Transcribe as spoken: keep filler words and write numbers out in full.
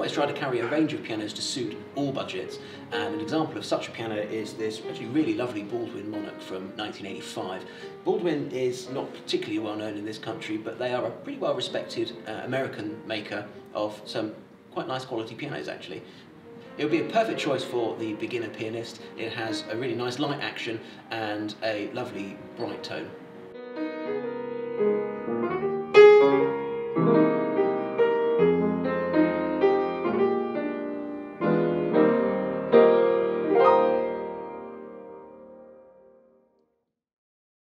always try to carry a range of pianos to suit all budgets, and an example of such a piano is this actually really lovely Baldwin Monarch from nineteen eighty-five. Baldwin is not particularly well known in this country, but they are a pretty well respected uh, American maker of some quite nice quality pianos actually. It would be a perfect choice for the beginner pianist. It has a really nice light action and a lovely bright tone.